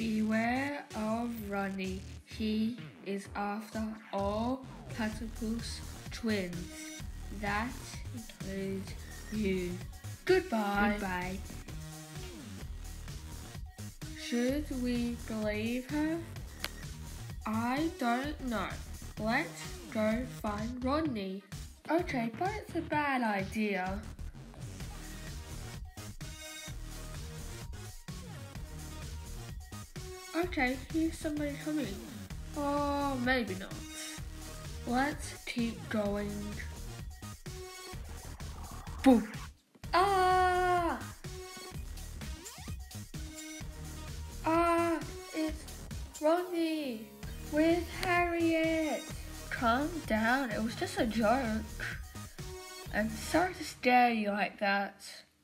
Beware of Rodney. He is after all platypus twins. That includes you. Goodbye. Goodbye. Should we believe her? I don't know. Let's go find Rodney. Okay, but it's a bad idea. Okay, here's somebody coming. Oh, maybe not. Let's keep going. Boom! Ah! Ah! It's Rodney with Harriet. Calm down, it was just a joke. I'm sorry to scare you like that.